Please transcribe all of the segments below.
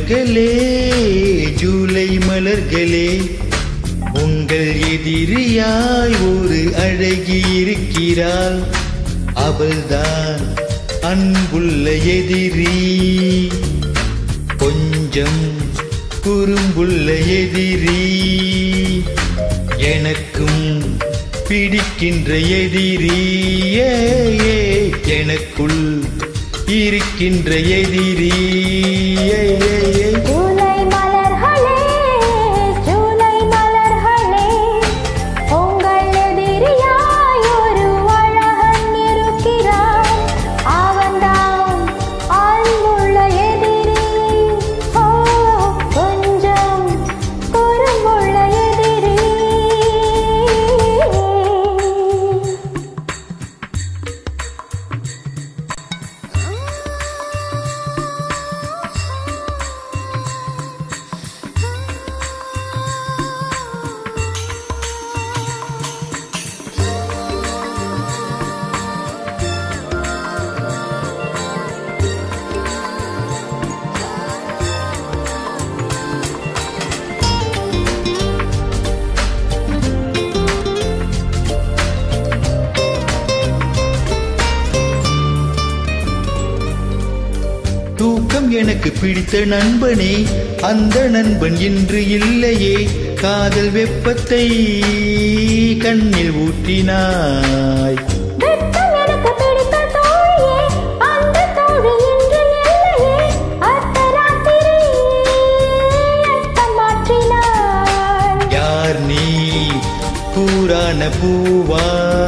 மலர்களே ஜூலை மலர்களே உங்கள் எதிரியாய் ஒரு அழகி இருக்கிறாள் அவள்தான் அன்புள்ள எதிரி கொஞ்சம் குறும்புள்ள எதிரி எனக்கும் பிடிக்கின்ற எதிரி எனக்குள் இருக்கின்ற எதிரி தூக்கம் எனக்கு பிடித்த நண்பனே அந்த நண்பன் இன்று இல்லையே காதல் வெப்பத்தை கண்ணில் ஊற்றினாய் யார் நீ பூரான பூவா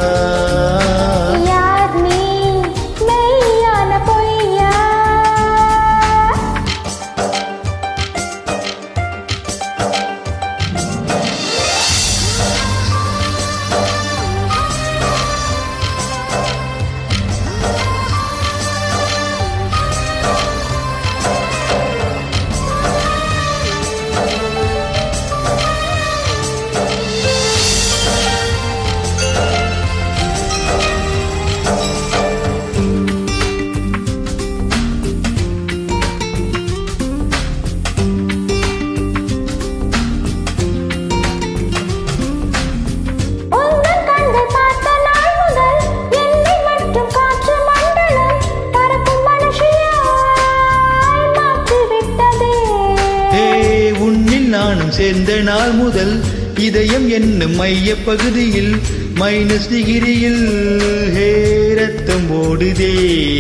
நானும் சேர்ந்த நாள் முதல் இதயம் என்னும் மைய பகுதியில் மைனஸ் டிகிரியில் ரத்தம் ஓடுதே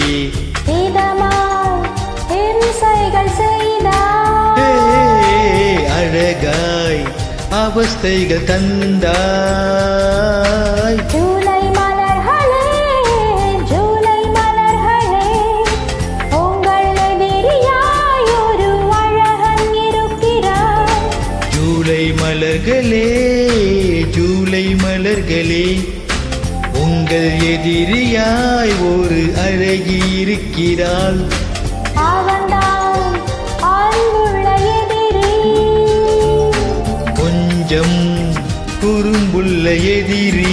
அழகாய் அவஸ்தைகள் தந்தாய் மலர்களே ஜூலை மலர்களே உங்கள் எதிரியாய் ஒரு அழகி இருக்கிறாள் கொஞ்சம் குறும்புள்ள எதிரி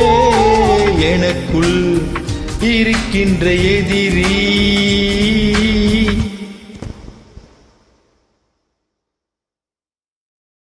எனக்குள் இருக்கின்ற எதிரி